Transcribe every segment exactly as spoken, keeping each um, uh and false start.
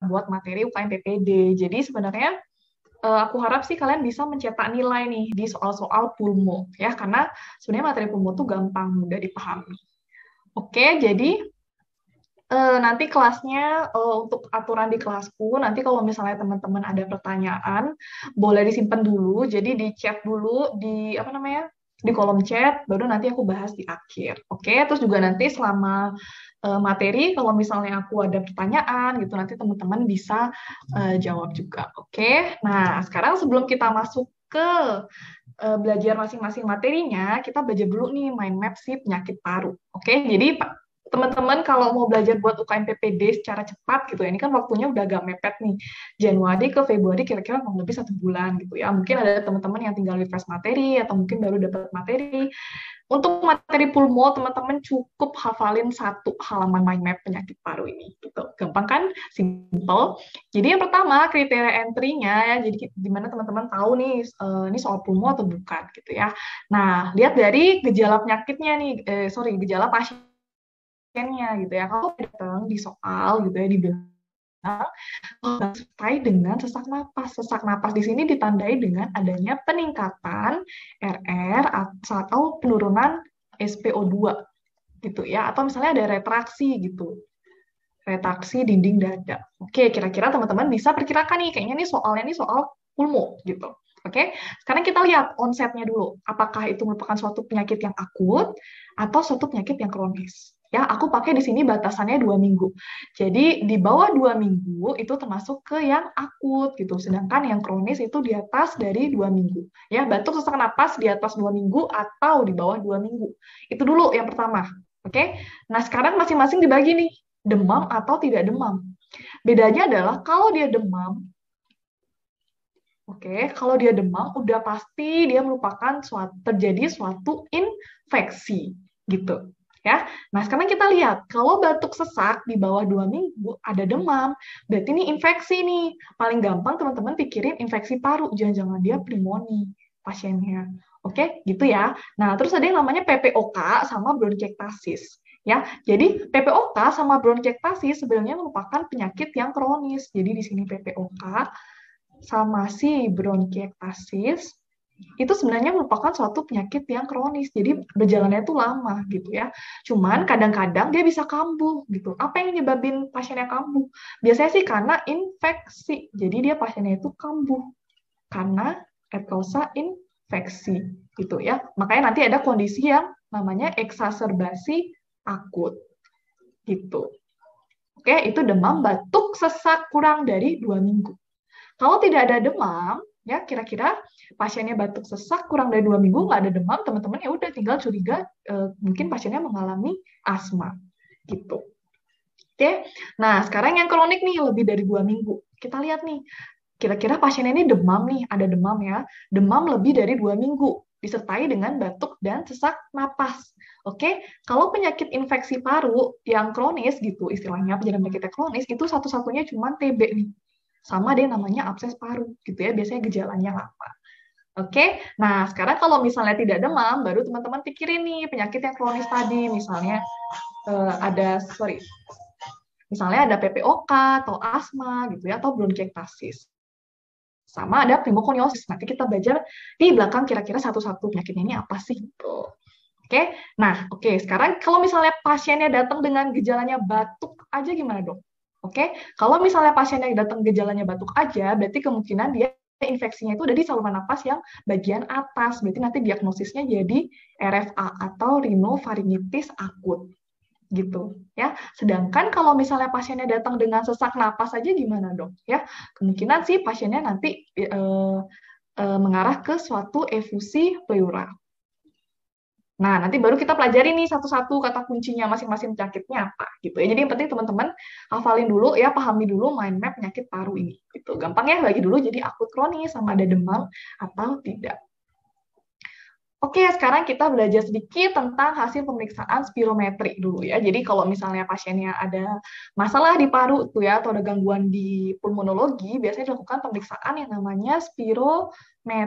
buat materi U K M P P D. Jadi sebenarnya eh, aku harap sih kalian bisa mencetak nilai nih di soal-soal pulmo ya, karena sebenarnya materi pulmo tuh gampang, mudah dipahami. Oke, jadi eh, nanti kelasnya eh, untuk aturan di kelasku, nanti kalau misalnya teman-teman ada pertanyaan, boleh disimpan dulu, jadi di chat dulu di apa namanya? Di kolom chat, baru nanti aku bahas di akhir. Oke, terus juga nanti selama eh, materi, kalau misalnya aku ada pertanyaan gitu, nanti teman-teman bisa eh, jawab juga. Oke, nah sekarang sebelum kita masuk ke eh, belajar masing-masing materinya, kita belajar dulu nih mind map si penyakit paru. Oke, jadi Pak, teman-teman kalau mau belajar buat U K M P P D secara cepat gitu ya, ini kan waktunya udah agak mepet nih. Januari ke Februari kira-kira kurang lebih satu bulan gitu ya. Mungkin ada teman-teman yang tinggal refresh materi atau mungkin baru dapat materi. Untuk materi pulmo, teman-teman cukup hafalin satu halaman mind map penyakit paru ini. Gitu. Gampang kan? Simple. Jadi yang pertama, kriteria entry-nya ya, jadi gimana teman-teman tahu nih, eh, ini soal pulmo atau bukan gitu ya. Nah, lihat dari gejala penyakitnya nih, eh, sorry, gejala pasiennya gitu ya. Kalau datang di soal gitu ya, dibilang disertai dengan sesak napas. Sesak napas di sini ditandai dengan adanya peningkatan R R atau penurunan S P O dua gitu ya, atau misalnya ada retraksi gitu, retraksi dinding dada. Oke, kira-kira teman-teman bisa perkirakan nih, kayaknya nih soalnya nih soal pulmo gitu. Oke, sekarang kita lihat onsetnya dulu. Apakah itu merupakan suatu penyakit yang akut atau suatu penyakit yang kronis? Ya, aku pakai di sini batasannya dua minggu. Jadi di bawah dua minggu itu termasuk ke yang akut gitu. Sedangkan yang kronis itu di atas dari dua minggu. Ya, batuk sesak napas di atas dua minggu atau di bawah dua minggu. Itu dulu yang pertama. Oke, nah sekarang masing-masing dibagi nih, demam atau tidak demam. Bedanya adalah kalau dia demam, oke, kalau dia demam udah pasti dia merupakan suatu, terjadi suatu infeksi gitu. Ya, nah sekarang kita lihat kalau batuk sesak di bawah dua minggu ada demam, berarti ini infeksi nih. Paling gampang teman-teman pikirin infeksi paru, jangan-jangan dia pneumonia pasiennya. Oke, gitu ya. Nah, terus ada yang namanya P P O K sama bronkiektasis. Ya, jadi P P O K sama bronkiektasis sebenarnya merupakan penyakit yang kronis. Jadi di sini P P O K sama si bronkiektasis itu sebenarnya merupakan suatu penyakit yang kronis. Jadi berjalannya itu lama gitu ya. Cuman kadang-kadang dia bisa kambuh gitu. Apa yang nyebabin pasiennya kambuh? Biasanya sih karena infeksi. Jadi dia pasiennya itu kambuh karena eptosa infeksi gitu ya. Makanya nanti ada kondisi yang namanya eksaserbasi akut gitu. Oke, itu demam, batuk, sesak kurang dari dua minggu. Kalau tidak ada demam, ya kira-kira pasiennya batuk sesak kurang dari dua minggu nggak ada demam, teman-teman ya udah tinggal curiga eh, mungkin pasiennya mengalami asma gitu. Oke, nah sekarang yang kronik nih lebih dari dua minggu. Kita lihat nih, kira-kira pasiennya ini demam nih, ada demam ya, demam lebih dari dua minggu disertai dengan batuk dan sesak napas. Oke, kalau penyakit infeksi paru yang kronis gitu, istilahnya penyakit kronis itu satu-satunya cuma T B nih, sama dia namanya abses paru gitu ya, biasanya gejalanya lama. Oke, nah sekarang kalau misalnya tidak demam, baru teman-teman pikirin nih penyakit yang kronis tadi, misalnya eh, ada sorry, misalnya ada P P O K atau asma gitu ya, atau bronkiektasis. Sama ada pneumokoniosis. Nanti kita belajar di belakang kira-kira satu-satu penyakitnya ini apa sih gitu. Oke, nah oke sekarang kalau misalnya pasiennya datang dengan gejalanya batuk aja gimana dok? Oke, kalau misalnya pasiennya datang gejalanya batuk aja, berarti kemungkinan dia infeksinya itu ada di saluran napas yang bagian atas. Berarti nanti diagnosisnya jadi R F A atau rhinofaringitis akut gitu ya. Sedangkan kalau misalnya pasiennya datang dengan sesak napas aja gimana dok? Ya, kemungkinan sih pasiennya nanti eh, eh, mengarah ke suatu efusi pleura. Nah, nanti baru kita pelajari nih satu-satu kata kuncinya masing-masing penyakitnya apa gitu ya. Jadi yang penting teman-teman hafalin dulu ya, pahami dulu mind map penyakit paru ini. Gitu. Gampang ya bagi dulu jadi akut kronis sama ada demam atau tidak. Oke, sekarang kita belajar sedikit tentang hasil pemeriksaan spirometri dulu ya. Jadi kalau misalnya pasiennya ada masalah di paru tuh ya, atau ada gangguan di pulmonologi, biasanya dilakukan pemeriksaan yang namanya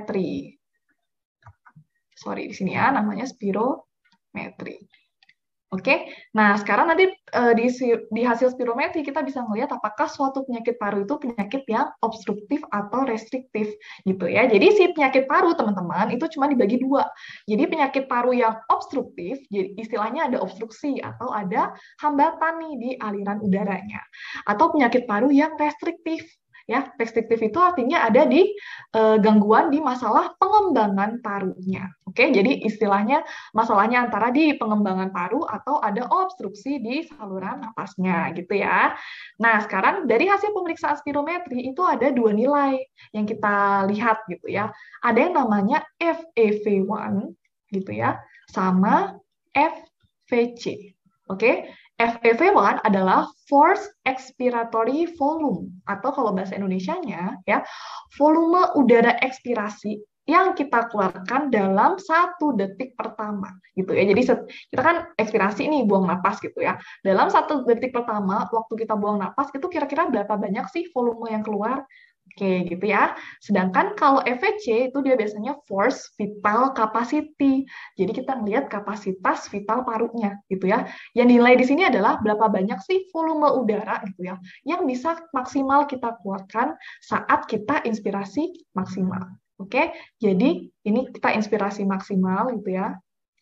spirometri. Sorry, di sini ya, namanya spirometri. Oke, nah sekarang nanti eh, di, si- di hasil spirometri kita bisa melihat apakah suatu penyakit paru itu penyakit yang obstruktif atau restriktif gitu ya. Jadi si penyakit paru teman-teman itu cuma dibagi dua. Jadi penyakit paru yang obstruktif, jadi istilahnya ada obstruksi atau ada hambatan nih di aliran udaranya. Atau penyakit paru yang restriktif. Ya, restriktif itu artinya ada di eh, gangguan di masalah pengembangan parunya. Oke, jadi istilahnya masalahnya antara di pengembangan paru atau ada obstruksi di saluran napasnya gitu ya. Nah, sekarang dari hasil pemeriksaan spirometri itu ada dua nilai yang kita lihat gitu ya. Ada yang namanya F E V satu gitu ya, sama F V C. Oke, F E V satu adalah force expiratory volume atau kalau bahasa Indonesianya ya, volume udara ekspirasi yang kita keluarkan dalam satu detik pertama gitu ya. Jadi kita kan ekspirasi nih buang napas gitu ya. Dalam satu detik pertama waktu kita buang napas itu kira-kira berapa banyak sih volume yang keluar? Oke, gitu ya. Sedangkan kalau F V C itu dia biasanya force vital capacity. Jadi kita melihat kapasitas vital parunya gitu ya. Yang nilai di sini adalah berapa banyak sih volume udara gitu ya yang bisa maksimal kita keluarkan saat kita inspirasi maksimal. Oke, jadi ini kita inspirasi maksimal gitu ya.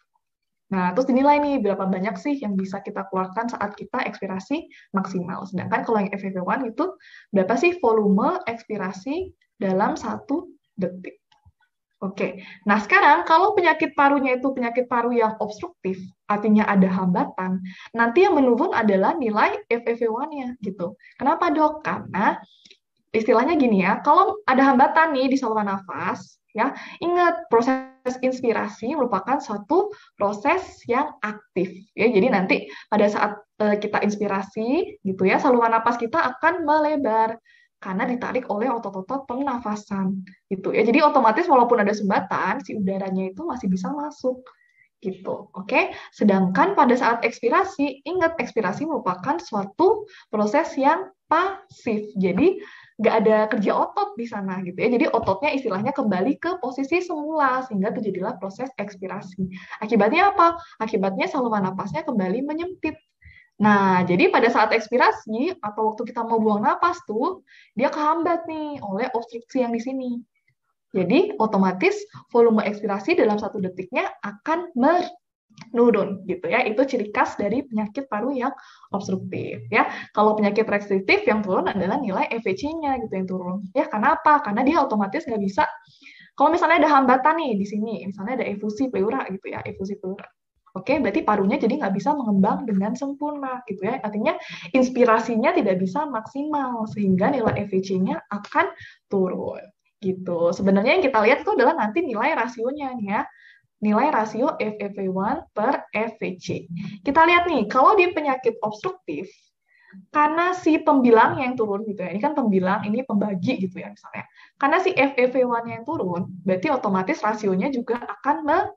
Nah, terus dinilai nih berapa banyak sih yang bisa kita keluarkan saat kita ekspirasi maksimal. Sedangkan kalau yang F E V satu itu berapa sih volume ekspirasi dalam satu detik. Oke, nah sekarang kalau penyakit parunya itu penyakit paru yang obstruktif, artinya ada hambatan, nanti yang menurun adalah nilai F E V satu-nya gitu. Kenapa dok? Karena istilahnya gini ya, kalau ada hambatan nih di saluran nafas, ya ingat proses inspirasi merupakan suatu proses yang aktif, ya. Jadi nanti pada saat eh, kita inspirasi, gitu ya, saluran napas kita akan melebar karena ditarik oleh otot-otot pernafasan, gitu ya. Jadi otomatis walaupun ada sumbatan, si udaranya itu masih bisa masuk gitu. Oke, sedangkan pada saat ekspirasi, ingat ekspirasi merupakan suatu proses yang pasif. Jadi nggak ada kerja otot di sana gitu ya. Jadi ototnya istilahnya kembali ke posisi semula sehingga terjadilah proses ekspirasi. Akibatnya apa? Akibatnya saluran napasnya kembali menyempit. Nah, jadi pada saat ekspirasi atau waktu kita mau buang napas tuh, dia kehambat nih oleh obstruksi yang di sini. Jadi otomatis volume ekspirasi dalam satu detiknya akan menurun gitu ya. Itu ciri khas dari penyakit paru yang obstruktif ya. Kalau penyakit restriktif yang turun adalah nilai F V C-nya gitu yang turun. Ya, karena apa? Karena dia otomatis nggak bisa. Kalau misalnya ada hambatan nih di sini, misalnya ada efusi pleura gitu ya, efusi pleura. Oke, berarti parunya jadi nggak bisa mengembang dengan sempurna gitu ya. Artinya inspirasinya tidak bisa maksimal sehingga nilai F V C-nya akan turun gitu. Sebenarnya yang kita lihat itu adalah nanti nilai rasionya nih ya. Nilai rasio F E V satu per F V C. Kita lihat nih, kalau di penyakit obstruktif, karena si pembilang yang turun gitu ya, ini kan pembilang, ini pembagi gitu ya misalnya. Karena si F E V satu yang turun, berarti otomatis rasionya juga akan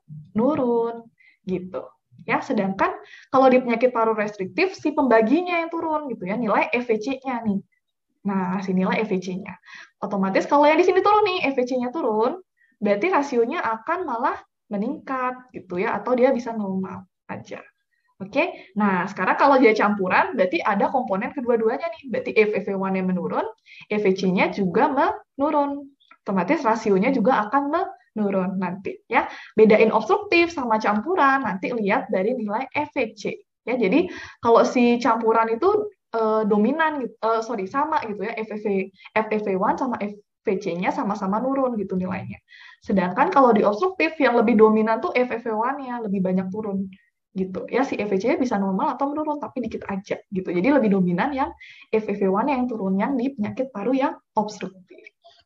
menurun gitu. Ya, sedangkan kalau di penyakit paru restriktif si pembaginya yang turun gitu ya, nilai F V C-nya nih. Nah, si nilai F V C-nya. Otomatis kalau yang di sini turun nih, F V C-nya turun, berarti rasionya akan malah meningkat gitu ya, atau dia bisa normal aja. Oke, nah sekarang kalau dia campuran, berarti ada komponen kedua-duanya nih. Berarti F E V satu yang menurun, F V C-nya juga menurun. Otomatis rasionya juga akan menurun nanti. Ya, bedain obstruktif sama campuran, nanti lihat dari nilai F V C. Ya, jadi kalau si campuran itu eh, dominan, gitu, eh, sorry sama gitu ya, F E V F E V satu sama F V C-nya sama-sama nurun gitu nilainya. Sedangkan kalau di obstruktif yang lebih dominan tuh F E V satu-nya lebih banyak turun gitu ya, si F V C bisa normal atau menurun tapi dikit aja gitu. Jadi lebih dominan yang F E V satu yang turun yang di penyakit paru yang obstruktif.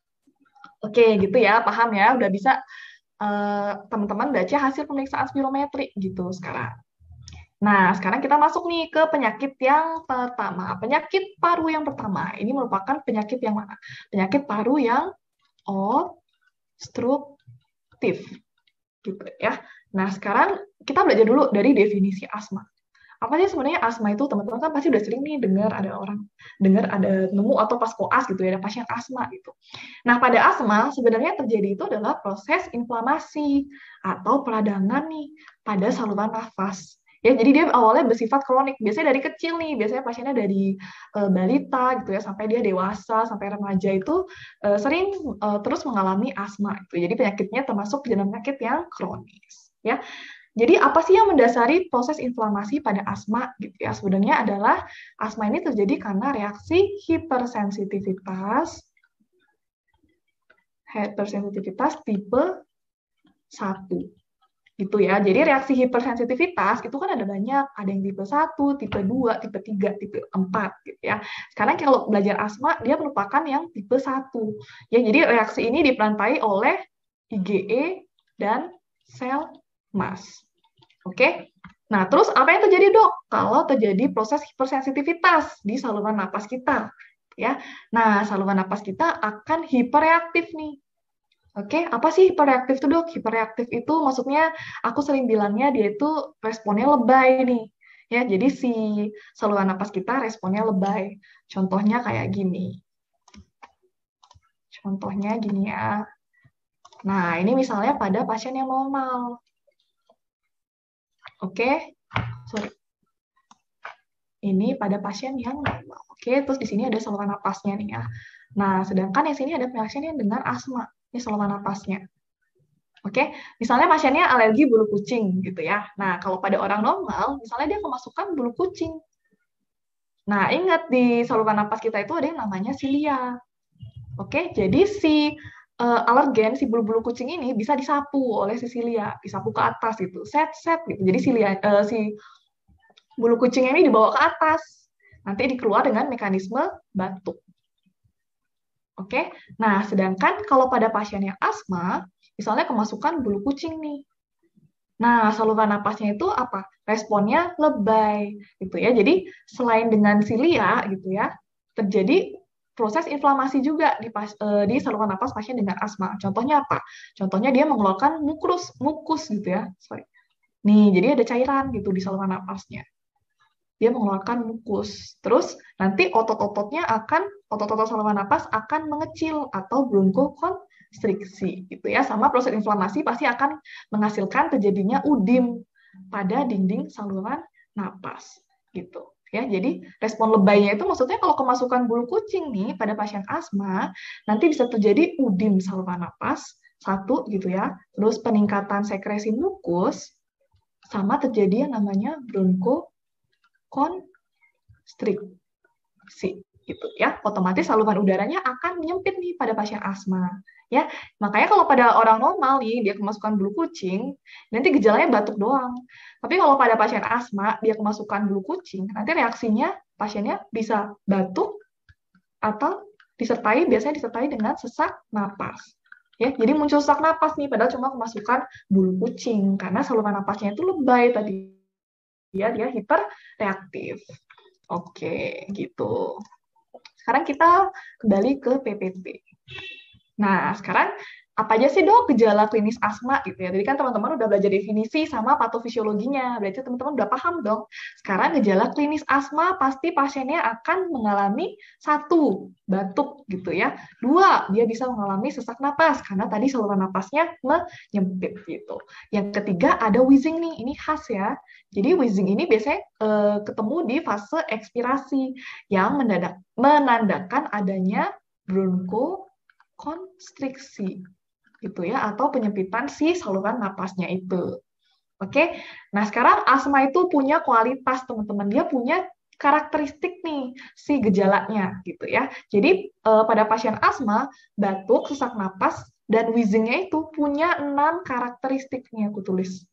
Oke, gitu ya, paham ya? Udah bisa eh, teman-teman baca hasil pemeriksaan spirometri gitu sekarang. Nah, sekarang kita masuk nih ke penyakit yang pertama. Penyakit paru yang pertama. Ini merupakan penyakit yang mana? Penyakit paru yang obstruktif gitu ya. Nah, sekarang kita belajar dulu dari definisi asma. Apa sih sebenarnya asma itu? Teman-teman kan pasti udah sering nih dengar ada orang dengar ada nemu atau pas koas gitu ya, ada pasien asma gitu. Nah, pada asma sebenarnya terjadi itu adalah proses inflamasi atau peradangan nih pada saluran nafas Ya, jadi dia awalnya bersifat kronik. Biasanya dari kecil nih, biasanya pasiennya dari uh, balita gitu ya sampai dia dewasa, sampai remaja itu uh, sering uh, terus mengalami asma gitu. Jadi penyakitnya termasuk jenis penyakit yang kronis, ya. Jadi apa sih yang mendasari proses inflamasi pada asma gitu ya? Sebenarnya adalah asma ini terjadi karena reaksi hipersensitivitas hypersensitivitas tipe satu gitu ya. Jadi reaksi hipersensitivitas itu kan ada banyak, ada yang tipe satu, tipe dua, tipe tiga, tipe empat gitu ya. Sekarang kalau belajar asma dia merupakan yang tipe satu. Ya, jadi reaksi ini diperantai oleh IgE dan sel mas. Oke. Nah, terus apa yang terjadi, Dok? Kalau terjadi proses hipersensitivitas di saluran napas kita, ya. Nah, saluran napas kita akan hiperreaktif nih. Oke, apa sih hiperreaktif itu, Dok? Hiperreaktif itu maksudnya aku sering bilangnya dia itu responnya lebay nih. Ya, jadi si saluran napas kita responnya lebay. Contohnya kayak gini. Contohnya gini ya. Nah, ini misalnya pada pasien yang normal. Oke, sorry. Ini pada pasien yang normal. Oke, terus di sini ada saluran napasnya nih ya. Nah, sedangkan di sini ada pasien yang dengan asma. Ini saluran napasnya. Oke, misalnya pasiennya alergi bulu kucing gitu ya. Nah, kalau pada orang normal, misalnya dia kemasukan bulu kucing. Nah, ingat di saluran napas kita itu ada yang namanya silia. Oke, jadi si uh, alergen, si bulu-bulu kucing ini bisa disapu oleh si silia, disapu ke atas gitu, set-set gitu. Jadi silia, uh, si bulu kucing ini dibawa ke atas, nanti dikeluar dengan mekanisme batuk. Oke, nah sedangkan kalau pada pasien yang asma, misalnya kemasukan bulu kucing nih. Nah, saluran napasnya itu apa? Responnya lebay, gitu ya. Jadi selain dengan silia, gitu ya, terjadi proses inflamasi juga di, pas, eh, di saluran napas pasien dengan asma. Contohnya apa? Contohnya dia mengeluarkan mukus, mukus gitu ya. Sorry. Nih, jadi ada cairan gitu di saluran napasnya. Dia mengeluarkan mukus. Terus nanti otot-ototnya akan, otot-otot saluran napas akan mengecil atau bronkokonstriksi gitu ya. Sama proses inflamasi pasti akan menghasilkan terjadinya udim pada dinding saluran napas gitu. Ya, jadi respon lebaynya itu maksudnya kalau kemasukan bulu kucing nih pada pasien asma, nanti bisa terjadi udim saluran napas, satu gitu ya. Terus peningkatan sekresi mukus, sama terjadi yang namanya bronko konstriksi gitu ya. Otomatis saluran udaranya akan menyempit nih pada pasien asma ya. Makanya kalau pada orang normal nih dia kemasukan bulu kucing, nanti gejalanya batuk doang. Tapi kalau pada pasien asma dia kemasukan bulu kucing, nanti reaksinya pasiennya bisa batuk atau disertai biasanya disertai dengan sesak napas. Ya, jadi muncul sesak napas nih padahal cuma kemasukan bulu kucing karena saluran napasnya itu lebay tadi. Dia dia hiperreaktif. Oke, gitu. Sekarang kita kembali ke P P T. Nah, sekarang apa aja sih, Dok, gejala klinis asma gitu ya. Jadi kan teman-teman udah belajar definisi sama patofisiologinya. Berarti teman-teman udah paham dong. Sekarang gejala klinis asma pasti pasiennya akan mengalami satu, batuk gitu ya. Dua, dia bisa mengalami sesak napas karena tadi saluran napasnya menyempit gitu. Yang ketiga ada wheezing nih. Ini khas ya. Jadi wheezing ini biasanya eh, ketemu di fase ekspirasi yang mendadak, menandakan adanya bronko konstriksi gitu ya, atau penyempitan si saluran napasnya itu. Oke, nah sekarang asma itu punya kualitas teman-teman, dia punya karakteristik nih si gejalanya gitu ya. Jadi eh, pada pasien asma, batuk, sesak napas, dan wheezingnya itu punya enam karakteristiknya, aku tulis.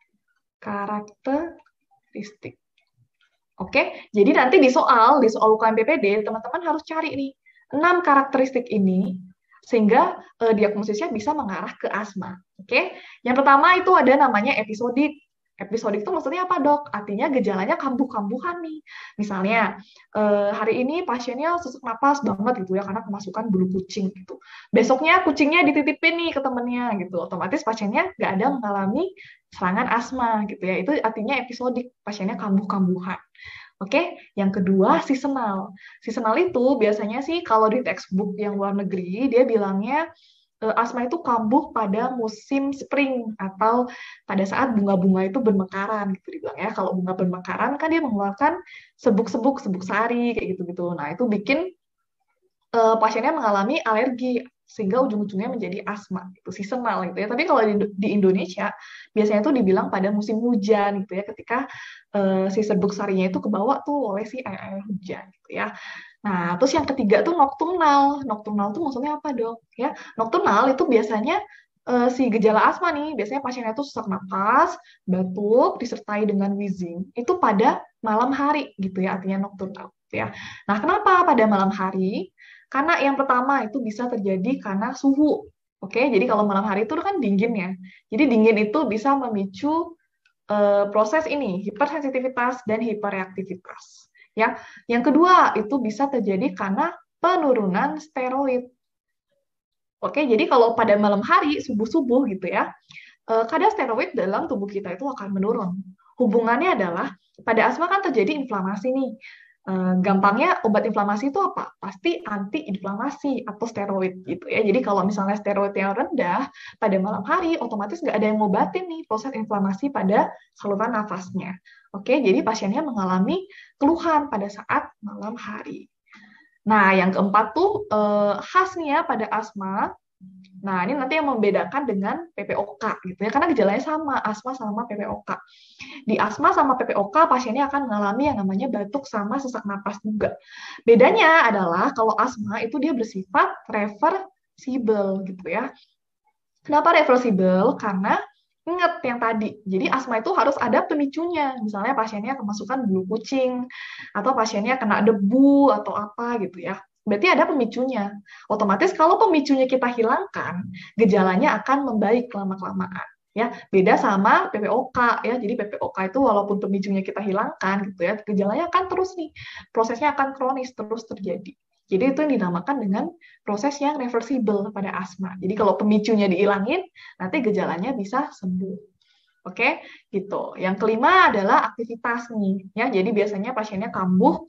Karakteristik. Oke, jadi nanti di soal, di soal U K M P P D, teman-teman harus cari nih enam karakteristik ini sehingga uh, diagnosisnya bisa mengarah ke asma. Oke, yang pertama itu ada namanya episodik. Episodik itu maksudnya apa, Dok? Artinya gejalanya kambuh-kambuhan nih. Misalnya uh, hari ini pasiennya sesak napas banget gitu ya karena kemasukan bulu kucing gitu. Besoknya kucingnya dititipin nih ke temennya gitu. Otomatis pasiennya nggak ada mengalami serangan asma gitu ya. Itu artinya episodik, pasiennya kambuh-kambuhan. Oke, yang kedua seasonal. Seasonal itu biasanya sih kalau di textbook yang luar negeri dia bilangnya eh, asma itu kambuh pada musim spring atau pada saat bunga-bunga itu bermekaran gitu dibilang ya. Kalau bunga bermekaran kan dia mengeluarkan sebuk-sebuk, sebuk sari kayak gitu-gitu. Nah, itu bikin eh, pasiennya mengalami alergi sehingga ujung-ujungnya menjadi asma itu seasonal gitu ya. Tapi kalau di, di Indonesia biasanya itu dibilang pada musim hujan gitu ya, ketika eh, si serbuk sarinya itu kebawa tuh oleh si air-air hujan gitu ya. Nah, terus yang ketiga tuh nocturnal. Nocturnal tuh maksudnya apa dong? Ya, nocturnal itu biasanya eh, si gejala asma nih, biasanya pasiennya tuh sesak napas, batuk, disertai dengan wheezing. Itu pada malam hari gitu ya, artinya nocturnal gitu ya. Nah, kenapa pada malam hari? Karena yang pertama itu bisa terjadi karena suhu. Oke, jadi kalau malam hari itu kan dingin ya. Jadi dingin itu bisa memicu eh, proses ini, hipersensitivitas dan hiperreaktivitas. Ya, yang kedua itu bisa terjadi karena penurunan steroid. Oke, jadi kalau pada malam hari subuh-subuh gitu ya, eh, kadar steroid dalam tubuh kita itu akan menurun. Hubungannya adalah pada asma kan terjadi inflamasi nih. Eh, gampangnya obat inflamasi itu apa? Pasti anti-inflamasi atau steroid gitu ya. Jadi kalau misalnya steroid yang rendah pada malam hari, otomatis nggak ada yang ngobatin nih proses inflamasi pada saluran nafasnya. Oke, jadi pasiennya mengalami keluhan pada saat malam hari. Nah, yang keempat tuh eh, khas nih ya pada asma. Nah, ini nanti yang membedakan dengan P P O K gitu ya, karena gejalanya sama, asma sama P P O K. Di asma sama P P O K, pasiennya akan mengalami yang namanya batuk sama sesak napas juga. Bedanya adalah kalau asma itu dia bersifat reversible gitu ya. Kenapa reversible? Karena ingat yang tadi, jadi asma itu harus ada pemicunya. Misalnya pasiennya kemasukan bulu kucing, atau pasiennya kena debu, atau apa gitu ya. Berarti ada pemicunya. Otomatis kalau pemicunya kita hilangkan, gejalanya akan membaik lama-kelamaan. Ya, beda sama P P O K ya. Jadi P P O K itu walaupun pemicunya kita hilangkan gitu ya, gejalanya akan terus nih. Prosesnya akan kronis terus terjadi. Jadi itu yang dinamakan dengan proses yang reversible pada asma. Jadi kalau pemicunya dihilangin, nanti gejalanya bisa sembuh. Oke, gitu. Yang kelima adalah aktivitas nih, ya. Jadi biasanya pasiennya kambuh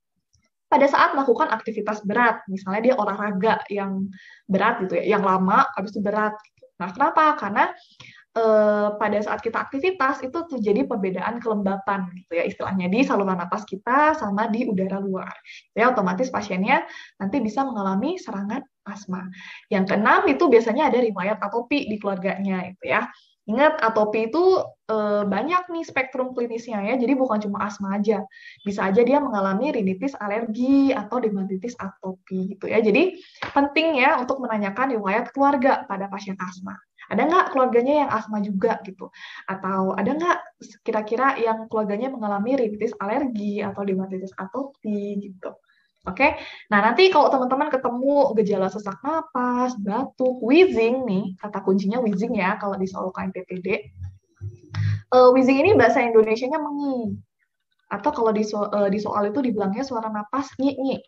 pada saat melakukan aktivitas berat, misalnya dia olahraga yang berat gitu ya, yang lama habis itu berat. Nah, kenapa? Karena eh, pada saat kita aktivitas itu terjadi perbedaan kelembapan gitu ya istilahnya di saluran napas kita sama di udara luar. Ya otomatis pasiennya nanti bisa mengalami serangan asma. Yang keenam itu biasanya ada riwayat atopi di keluarganya itu ya. Ingat, atopi itu eh, banyak nih spektrum klinisnya ya, jadi bukan cuma asma aja. Bisa aja dia mengalami rinitis alergi atau dermatitis atopi gitu ya. Jadi penting ya untuk menanyakan riwayat keluarga pada pasien asma. Ada nggak keluarganya yang asma juga gitu? Atau ada nggak kira-kira yang keluarganya mengalami rinitis alergi atau dermatitis atopi gitu? Oke, nah nanti kalau teman-teman ketemu gejala sesak napas, batuk, wheezing nih, kata kuncinya wheezing ya kalau di soal U K M P P D. Uh, wheezing ini bahasa Indonesianya mengi, atau kalau di, so uh, di soal itu dibilangnya suara napas nyi-nyi.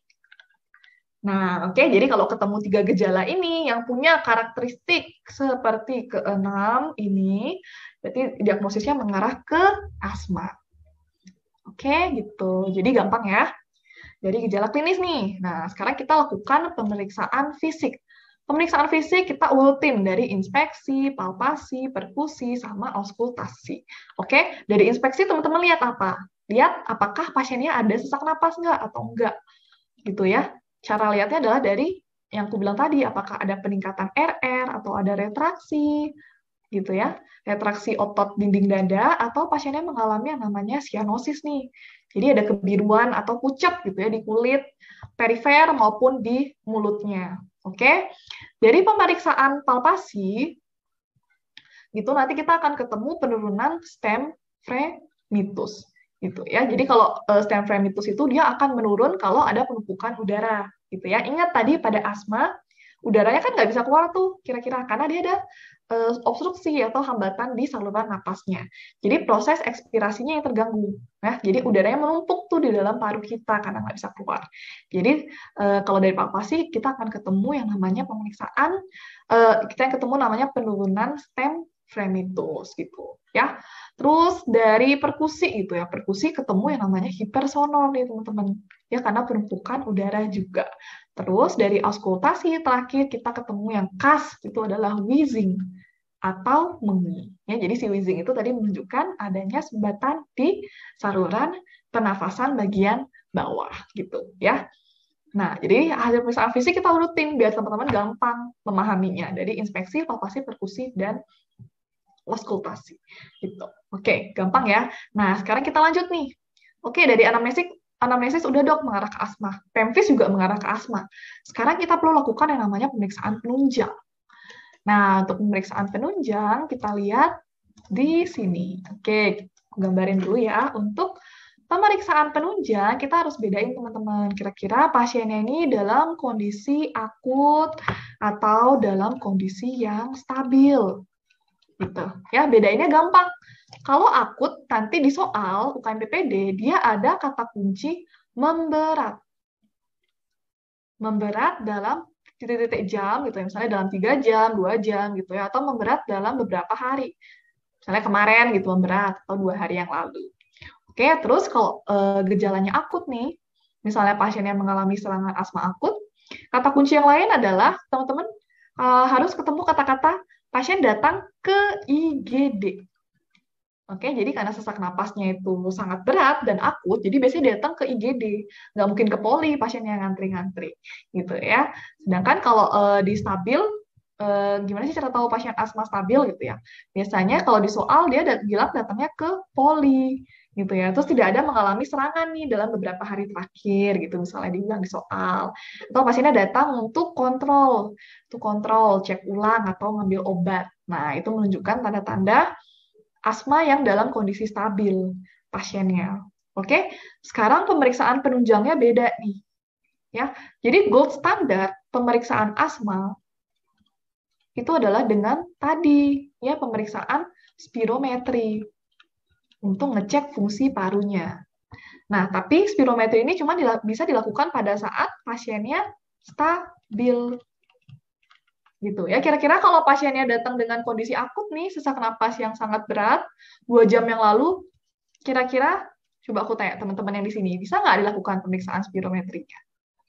Nah, oke, okay, jadi kalau ketemu tiga gejala ini yang punya karakteristik seperti keenam ini, berarti diagnosisnya mengarah ke asma. Oke, okay, gitu. Jadi gampang ya. Dari gejala klinis nih. Nah, sekarang kita lakukan pemeriksaan fisik. Pemeriksaan fisik kita ultim dari inspeksi, palpasi, perkusi, sama auskultasi. Oke, dari inspeksi teman-teman lihat apa? Lihat apakah pasiennya ada sesak napas nggak atau enggak. Gitu ya. Cara lihatnya adalah dari yang aku bilang tadi, apakah ada peningkatan R R atau ada retraksi, gitu ya, retraksi otot dinding dada, atau pasiennya mengalami yang namanya sianosis nih. Jadi ada kebiruan atau pucat gitu ya di kulit perifer maupun di mulutnya. Oke, dari pemeriksaan palpasi, gitu nanti kita akan ketemu penurunan stem fremitus gitu ya. Jadi kalau uh, stem fremitus itu dia akan menurun kalau ada penumpukan udara gitu ya. Ingat tadi pada asma udaranya kan nggak bisa keluar tuh kira-kira karena dia ada uh, obstruksi atau hambatan di saluran napasnya. Jadi proses ekspirasinya yang terganggu. Nah, jadi udaranya menumpuk tuh di dalam paru kita karena nggak bisa keluar. Jadi uh, kalau dari palpasi kita akan ketemu yang namanya pemeriksaan, uh, kita yang ketemu namanya penurunan stem fremitus gitu ya. Terus dari perkusi gitu ya, perkusi ketemu yang namanya hipersonor nih teman-teman ya karena penumpukan udara juga. Terus dari auskultasi terakhir kita ketemu yang khas itu adalah wheezing atau mengi. Ya, jadi si wheezing itu tadi menunjukkan adanya sumbatan di saluran pernafasan bagian bawah gitu ya. Nah, jadi hasil pemeriksaan fisik kita urutin biar teman-teman gampang memahaminya dari inspeksi, palpasi, perkusi, dan auskultasi gitu. Oke, gampang ya. Nah, sekarang kita lanjut nih. Oke, dari anamnesis anamnesis udah dok mengarah ke asma. Pemvis juga mengarah ke asma. Sekarang kita perlu lakukan yang namanya pemeriksaan penunjang. Nah, untuk pemeriksaan penunjang kita lihat di sini. Oke, gambarin dulu ya. Untuk pemeriksaan penunjang kita harus bedain teman-teman. Kira-kira pasiennya ini dalam kondisi akut atau dalam kondisi yang stabil. Gitu. Ya, bedainnya gampang. Kalau akut, nanti di soal U K M P P D, dia ada kata kunci memberat. Memberat dalam titik-titik jam, gitu ya. Misalnya dalam tiga jam, dua jam, gitu ya. Atau memberat dalam beberapa hari. Misalnya kemarin, gitu, memberat. Atau dua hari yang lalu. Oke, terus kalau e, gejalanya akut nih, misalnya pasien yang mengalami serangan asma akut, kata kunci yang lain adalah, teman-teman, e, harus ketemu kata-kata pasien datang ke I G D. Oke, jadi karena sesak napasnya itu sangat berat dan akut, jadi biasanya datang ke I G D. Nggak mungkin ke poli pasien yang ngantri-ngantri. Gitu ya. Sedangkan kalau uh, di stabil, uh, gimana sih cara tahu pasien asma stabil gitu ya? Biasanya kalau di soal dia dat bilang datangnya ke poli. Gitu ya. Terus tidak ada mengalami serangan nih dalam beberapa hari terakhir gitu misalnya dibilang di soal. Atau pasiennya datang untuk kontrol, untuk kontrol, cek ulang atau ngambil obat. Nah, itu menunjukkan tanda-tanda asma yang dalam kondisi stabil pasiennya. Oke, sekarang pemeriksaan penunjangnya beda nih. Ya, jadi gold standar pemeriksaan asma itu adalah dengan tadi ya pemeriksaan spirometri untuk ngecek fungsi parunya. Nah, tapi spirometri ini cuma dila bisa dilakukan pada saat pasiennya stabil. Gitu ya. Kira-kira kalau pasiennya datang dengan kondisi akut nih, sesak napas yang sangat berat, dua jam yang lalu, kira-kira, coba aku tanya teman-teman yang di sini, bisa nggak dilakukan pemeriksaan spirometrinya?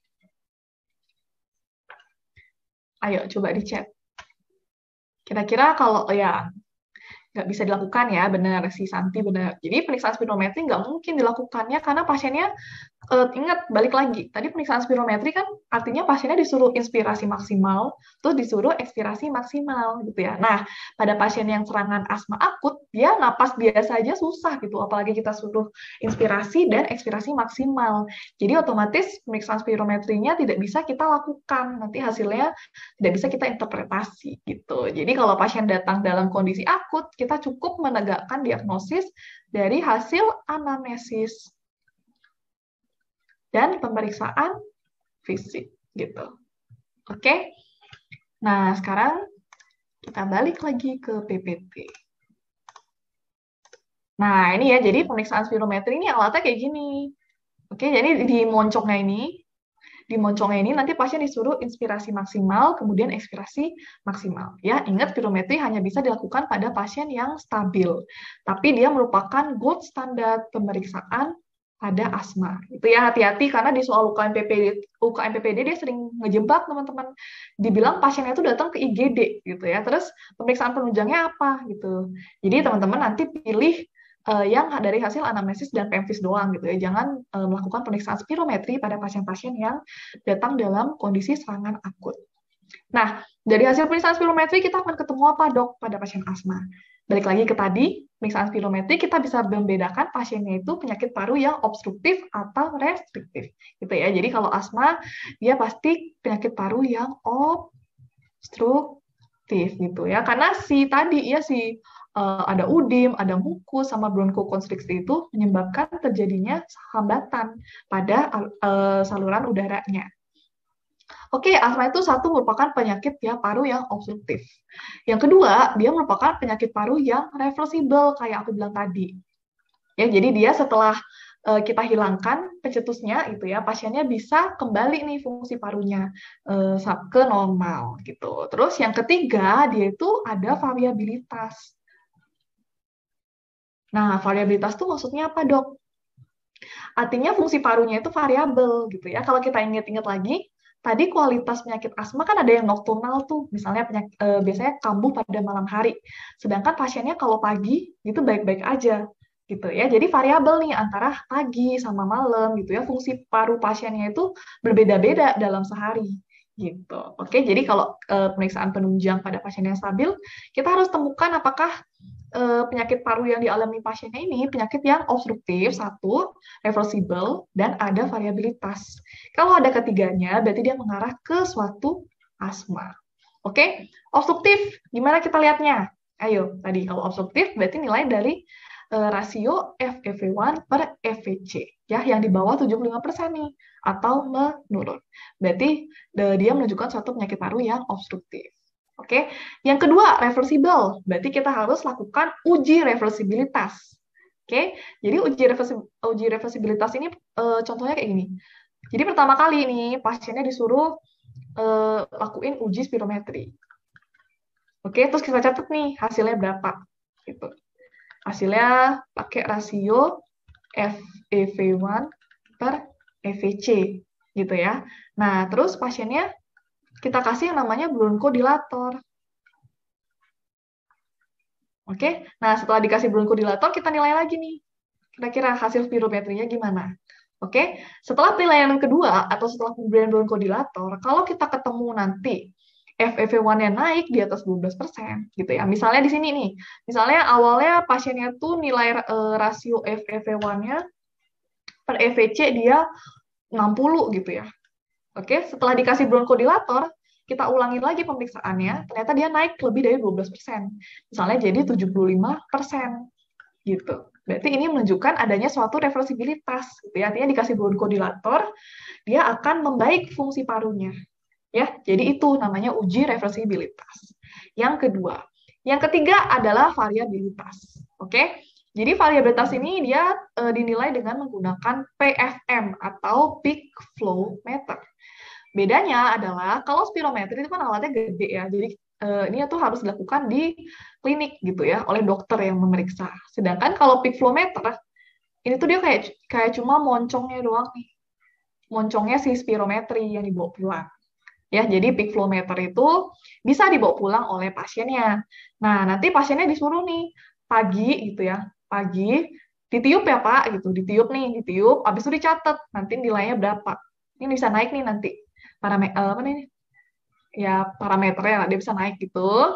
Ayo, coba di chat. Kira-kira kalau, ya, nggak bisa dilakukan ya, benar, si Santi benar. Jadi pemeriksaan spirometri nggak mungkin dilakukannya karena pasiennya Uh, ingat, balik lagi. Tadi pemeriksaan spirometri kan artinya pasiennya disuruh inspirasi maksimal, terus disuruh ekspirasi maksimal, gitu ya. Nah, pada pasien yang serangan asma akut, dia napas biasa aja susah, gitu. Apalagi kita suruh inspirasi dan ekspirasi maksimal. Jadi otomatis pemeriksaan spirometrinya tidak bisa kita lakukan. Nanti hasilnya tidak bisa kita interpretasi, gitu. Jadi kalau pasien datang dalam kondisi akut, kita cukup menegakkan diagnosis dari hasil anamnesis dan pemeriksaan fisik gitu. Oke. Nah, sekarang kita balik lagi ke P P T. Nah, ini ya, jadi pemeriksaan spirometri ini alatnya kayak gini. Oke, jadi di moncongnya ini, di moncongnya ini nanti pasien disuruh inspirasi maksimal, kemudian ekspirasi maksimal. Ya, ingat spirometri hanya bisa dilakukan pada pasien yang stabil. Tapi dia merupakan gold standar pemeriksaan pada asma. Itu ya, hati-hati karena di soal U K M P P D, U K M P P D dia sering ngejebak teman-teman. Dibilang pasiennya itu datang ke I G D gitu ya. Terus pemeriksaan penunjangnya apa gitu. Jadi teman-teman nanti pilih uh, yang dari hasil anamnesis dan pemvis doang gitu ya. Jangan uh, melakukan pemeriksaan spirometri pada pasien-pasien yang datang dalam kondisi serangan akut. Nah, dari hasil pemeriksaan spirometri kita akan ketemu apa dok pada pasien asma? Balik lagi ke tadi, pemeriksaan spirometri kita bisa membedakan pasiennya itu penyakit paru yang obstruktif atau restriktif. Gitu ya. Jadi kalau asma, dia pasti penyakit paru yang obstruktif gitu ya. Karena si tadi ya si uh, ada udim, ada mukus sama bronkokonstriksi itu menyebabkan terjadinya hambatan pada uh, saluran udaranya. Oke, asma itu satu merupakan penyakit ya paru yang obstruktif. Yang kedua, dia merupakan penyakit paru yang reversible kayak aku bilang tadi. Ya, jadi dia setelah uh, kita hilangkan pencetusnya itu ya, pasiennya bisa kembali nih fungsi parunya uh, ke normal gitu. Terus yang ketiga, dia itu ada variabilitas. Nah, variabilitas itu maksudnya apa, Dok? Artinya fungsi parunya itu variabel gitu ya. Kalau kita ingat-ingat lagi, tadi kualitas penyakit asma kan ada yang nokturnal tuh, misalnya penyakit, eh, biasanya kambuh pada malam hari. Sedangkan pasiennya kalau pagi itu baik-baik aja gitu ya. Jadi variabel nih antara pagi sama malam gitu ya. Fungsi paru pasiennya itu berbeda-beda dalam sehari gitu. Oke, jadi kalau eh, pemeriksaan penunjang pada pasien yang stabil, kita harus temukan apakah eh, penyakit paru yang dialami pasiennya ini penyakit yang obstruktif, satu, reversible, dan ada variabilitas. Kalau ada ketiganya, berarti dia mengarah ke suatu asma. Oke, obstruktif, gimana kita lihatnya? Ayo, tadi kalau obstruktif berarti nilai dari eh, rasio F E V satu per F V C, ya, yang di bawah tujuh puluh lima persen nih, atau menurun. Berarti eh, dia menunjukkan suatu penyakit paru yang obstruktif. Oke, yang kedua, reversible. Berarti kita harus lakukan uji reversibilitas. Oke, jadi uji, reversi, uji reversibilitas ini e, contohnya kayak gini. Jadi pertama kali ini pasiennya disuruh e, lakuin uji spirometri. Oke, terus kita catat nih hasilnya berapa. Gitu. Hasilnya pakai rasio F E V satu per F V C. Gitu ya. Nah, terus pasiennya kita kasih yang namanya bronkodilator. Oke, nah setelah dikasih bronkodilator, kita nilai lagi nih. Kira-kira hasil spirometrinya gimana? Oke, setelah penilaian kedua atau setelah pemberian bronkodilator, kalau kita ketemu nanti F E V satu-nya naik di atas dua belas persen, gitu ya. Misalnya di sini nih, misalnya awalnya pasiennya tuh nilai uh, rasio F E V satu-nya per F V C dia enam puluh gitu ya. Oke, setelah dikasih bronkodilator, kita ulangin lagi pemeriksaannya, ternyata dia naik lebih dari dua belas persen. Misalnya jadi tujuh puluh lima persen gitu. Berarti ini menunjukkan adanya suatu reversibilitas. Gitu ya. Artinya dikasih bronkodilator, dia akan membaik fungsi parunya. Ya, jadi itu namanya uji reversibilitas. Yang kedua, yang ketiga adalah variabilitas. Oke, jadi variabilitas ini dia e, dinilai dengan menggunakan P F M atau peak flow meter. Bedanya adalah kalau spirometri itu kan alatnya gede ya, jadi eh, ini tuh harus dilakukan di klinik gitu ya, oleh dokter yang memeriksa. Sedangkan kalau peak flow meter, ini tuh dia kayak kayak cuma moncongnya doang nih, moncongnya si spirometri yang dibawa pulang. Ya, jadi peak flow meter itu bisa dibawa pulang oleh pasiennya. Nah, nanti pasiennya disuruh nih pagi gitu ya, pagi ditiup ya Pak gitu, ditiup nih, ditiup, habis itu dicatat nanti nilainya berapa. Ini bisa naik nih nanti parameter apa nih ya parameternya dia bisa naik gitu,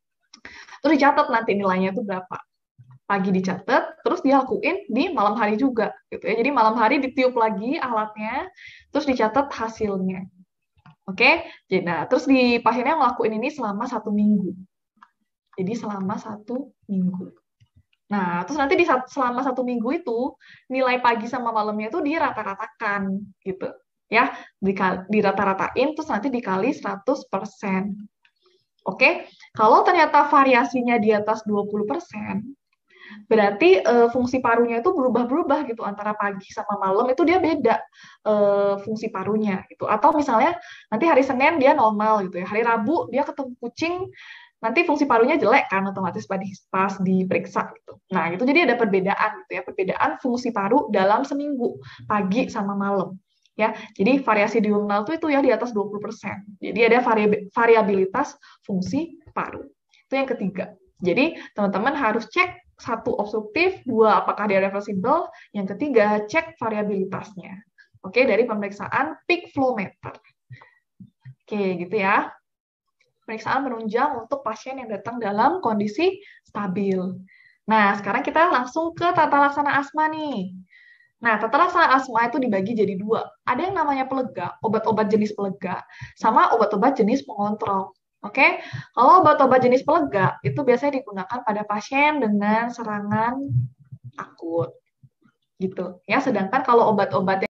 terus dicatat nanti nilainya itu berapa, pagi dicatat terus dilakuin di malam hari juga gitu ya, jadi malam hari ditiup lagi alatnya terus dicatat hasilnya. Oke, jadi nah terus di pasiennya ngelakuin ini selama satu minggu, jadi selama satu minggu. Nah, terus nanti di selama satu minggu itu nilai pagi sama malamnya itu dirata-ratakan gitu. Ya, dirata-ratain terus nanti dikali seratus persen. Oke, kalau ternyata variasinya di atas dua puluh persen, berarti uh, fungsi parunya itu berubah-berubah gitu antara pagi sama malam itu dia beda uh, fungsi parunya gitu. Atau misalnya nanti hari Senin dia normal gitu ya, hari Rabu dia ketemu kucing nanti fungsi parunya jelek kan otomatis pas diperiksa gitu. Nah, itu jadi ada perbedaan gitu ya, perbedaan fungsi paru dalam seminggu, pagi sama malam. Ya, jadi variasi diurnal itu itu ya di atas dua puluh persen. Jadi ada variabilitas fungsi paru. Itu yang ketiga. Jadi, teman-teman harus cek satu obstruktif, dua apakah dia reversible, yang ketiga cek variabilitasnya. Oke, dari pemeriksaan peak flow meter. Oke, gitu ya. Pemeriksaan menunjang untuk pasien yang datang dalam kondisi stabil. Nah, sekarang kita langsung ke tata laksana asma nih. Nah, tata laksana asma itu dibagi jadi dua. Ada yang namanya pelega, obat-obat jenis pelega, sama obat-obat jenis pengontrol. Oke, kalau obat-obat jenis pelega itu biasanya digunakan pada pasien dengan serangan akut, gitu. Ya, sedangkan kalau obat-obat